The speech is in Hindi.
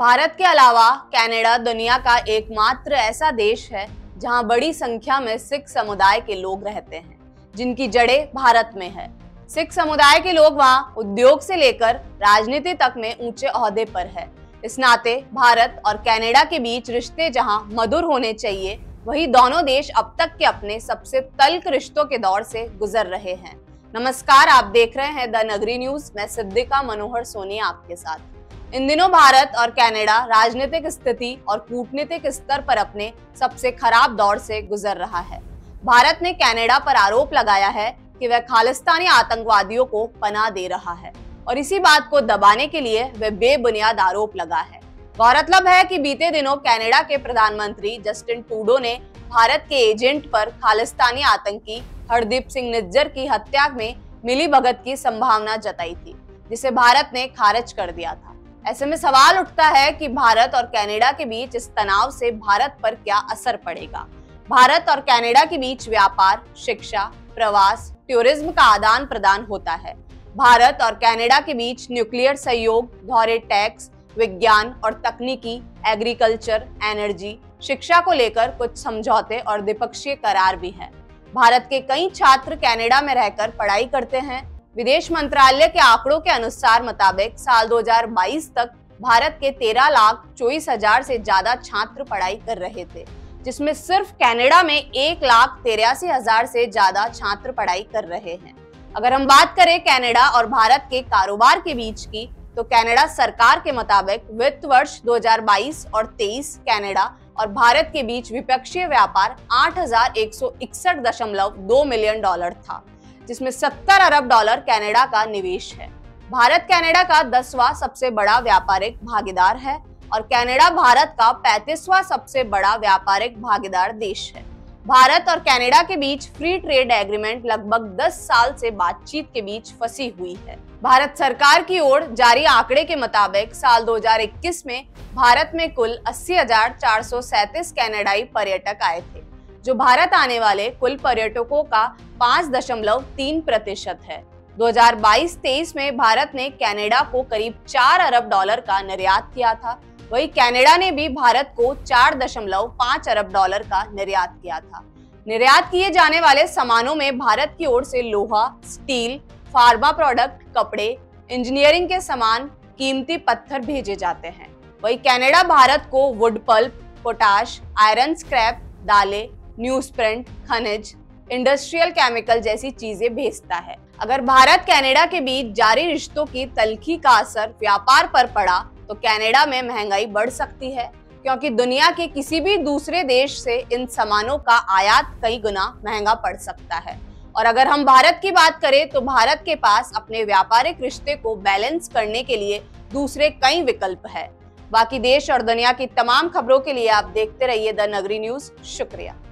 भारत के अलावा कनाडा दुनिया का एकमात्र ऐसा देश है जहां बड़ी संख्या में सिख समुदाय के लोग रहते हैं, जिनकी जड़ें भारत में है। सिख समुदाय के लोग वहां उद्योग से लेकर राजनीति तक में ऊंचे ओहदे पर है। इस नाते भारत और कनाडा के बीच रिश्ते जहां मधुर होने चाहिए, वहीं दोनों देश अब तक के अपने सबसे तल्ख रिश्तों के दौर से गुजर रहे हैं। नमस्कार, आप देख रहे हैं द नगरी न्यूज। मैं सिद्दिका मनोहर सोनी आपके साथ। इन दिनों भारत और कनाडा राजनीतिक स्थिति और कूटनीतिक स्तर पर अपने सबसे खराब दौर से गुजर रहा है। भारत ने कनाडा पर आरोप लगाया है कि वह खालिस्तानी आतंकवादियों को पनाह दे रहा है और इसी बात को दबाने के लिए वह बेबुनियाद आरोप लगा है। गौरतलब है कि बीते दिनों कनाडा के प्रधानमंत्री जस्टिन ट्रूडो ने भारत के एजेंट पर खालिस्तानी आतंकी हरदीप सिंह निज्जर की हत्या में मिलीभगत की संभावना जताई थी, जिसे भारत ने खारिज कर दिया था। ऐसे में सवाल उठता है कि भारत और कनाडा के बीच इस तनाव से भारत पर क्या असर पड़ेगा। भारत और कनाडा के बीच व्यापार, शिक्षा, प्रवास, टूरिज्म का आदान प्रदान होता है। भारत और कनाडा के बीच न्यूक्लियर सहयोग, दोहरे टैक्स, विज्ञान और तकनीकी, एग्रीकल्चर, एनर्जी, शिक्षा को लेकर कुछ समझौते और द्विपक्षीय करार भी हैं। भारत के कई छात्र कनाडा में रहकर पढ़ाई करते हैं। विदेश मंत्रालय के आंकड़ों के अनुसार मुताबिक साल 2022 तक भारत के 13,24,000 से ज्यादा छात्र पढ़ाई कर रहे थे, जिसमें सिर्फ कनाडा में 1,83,000 से ज्यादा छात्र पढ़ाई कर रहे हैं। अगर हम बात करें कनाडा और भारत के कारोबार के बीच की, तो कनाडा सरकार के मुताबिक वित्त वर्ष 2022 और 23 कनाडा और भारत के बीच द्विपक्षीय व्यापार 8,161.2 मिलियन डॉलर था, जिसमें 70 अरब डॉलर कनाडा का निवेश है। भारत कनाडा का 10वां सबसे बड़ा व्यापारिक भागीदार है और कनाडा भारत का 35वां सबसे बड़ा व्यापारिक भागीदार देश है। भारत और कनाडा के बीच फ्री ट्रेड एग्रीमेंट लगभग 10 साल से बातचीत के बीच फंसी हुई है। भारत सरकार की ओर जारी आंकड़े के मुताबिक साल 2021 में भारत में कुल 80,437 कनाडाई पर्यटक आए थे, जो भारत आने वाले कुल पर्यटकों का 5.3% है। 2022-23 में भारत ने कनाडा को करीब 4 अरब डॉलर का निर्यात किया था। वहीं कनाडा ने भी भारत को 4.5 अरब डॉलर का निर्यात किया था। निर्यात किए जाने वाले सामानों में भारत की ओर से लोहा, स्टील, फार्मा प्रोडक्ट, कपड़े, इंजीनियरिंग के सामान, कीमती पत्थर भेजे जाते हैं। वहीं कनाडा भारत को wood pulp, potash, iron scrap, दालें, न्यूज प्रिंट, खनिज, इंडस्ट्रियल केमिकल जैसी चीजें भेजता है। अगर भारत कनाडा के बीच जारी रिश्तों की तल्खी का असर व्यापार पर पड़ा, तो कनाडा में महंगाई बढ़ सकती है, क्योंकि दुनिया के किसी भी दूसरे देश से इन सामानों का आयात कई गुना महंगा पड़ सकता है। और अगर हम भारत की बात करें, तो भारत के पास अपने व्यापारिक रिश्ते को बैलेंस करने के लिए दूसरे कई विकल्प है। बाकी देश और दुनिया की तमाम खबरों के लिए आप देखते रहिए द नगरी न्यूज। शुक्रिया।